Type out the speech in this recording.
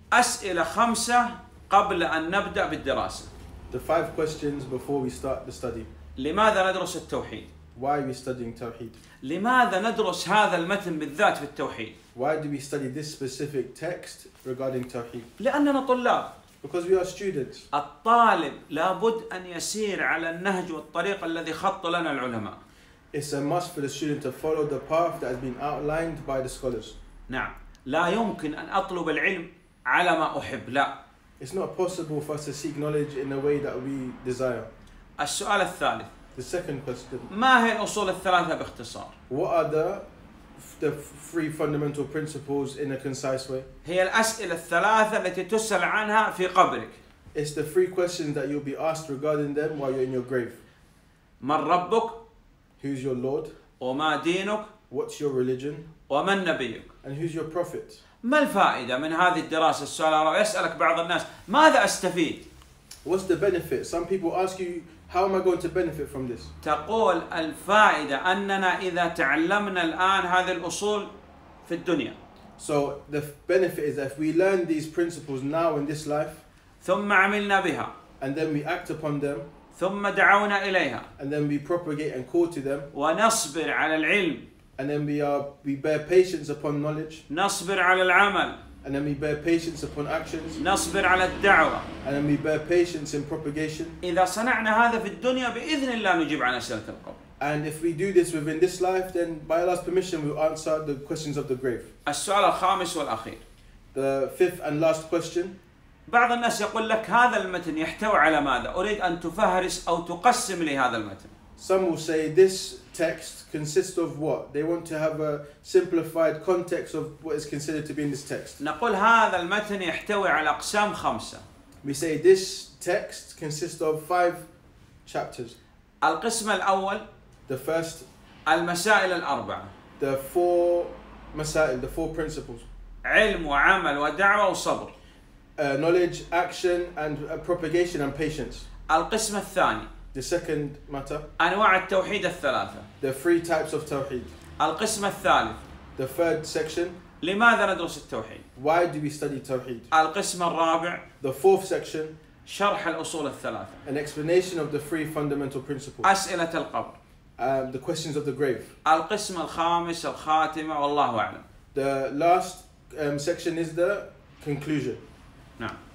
أسئلة 5 قبل أن نبدأ بالدراسة. The 5 questions before we start the study. لماذا ندرس التوحيد؟ Why are we studying Tawheed? لماذا ندرس هذا المتن بالذات في التوحيد؟ Why do we study this specific text regarding Tawheed? لأننا طلاب. Because we are students. الطالب لابد أن يسير على النهج والطريق الذي خط لنا العلماء. It's a must for the student to follow the path that has been outlined by the scholars. نعم. لا يمكن أن أطلب العلم على ما أحب. لا. It's not possible for us to seek knowledge in a way that we desire. السؤال الثالث. The second question. ما هي الأصول الثلاثة باختصار؟ What are the 3 fundamental principles in a concise way? هي الأسئلة الثلاثة التي تسأل عنها في قبرك. It's the 3 questions that you'll be asked regarding them while you're in your grave. من ربك؟ Who's your Lord? وما دينك؟ What's your religion? ومن نبيك؟ And who's your prophet? ما الفائدة من هذه الدراسة؟ السؤال يسألك بعض الناس ماذا أستفيد؟ What's the benefit? Some people ask you, how am I going to benefit from this? تقول الفائدة أننا إذا تعلمنا الآن هذه الأصول في الدنيا. So the benefit is that if we learn these principles now in this life, ثم عملنا بها. and then we act upon them, ثم دعونا إليها. and then we propagate and call to them, ونصبر على العلم. and then we bear patience upon knowledge, نصبر على العمل. and then we bear patience upon actions, نصبر على الدعوة. and then we bear patience in propagation. إذا صنعنا هذا في الدنيا بإذن الله نجيب عن أسئلة القبر. And if we do this within this life, then by Allah's permission we'll answer the questions of the grave. السؤال الخامس والأخير. The 5th and last question. بعض الناس يقول لك هذا المتن يحتوي على ماذا؟ أريد أن تفهرس أو تقسم لي هذا المتن. Some will say this text consists of what? They want to have a simplified context of what is considered to be in this text. نقول هذا المتن يحتوي على أقسام 5. We say this text consists of 5 chapters. القسم الأول The first, المسائل الأربعة. the 4 masail, the 4 principles. علم وعمل ودعوة وصبر. Knowledge, action, and propagation and patience. القسم الثاني The second matter, أنواع التوحيد الثلاثة. the 3 types of Tawheed. القسم الثالث The 3rd section, لماذا ندرس التوحيد. why do we study Tawheed? القسم الرابع The 4th section, شرح الأصول الثلاثة. an explanation of the 3 fundamental principles. أسئلة القبر. The questions of the grave. القسم الخامس الخاتمة والله أعلم. The last section is the conclusion. نعم.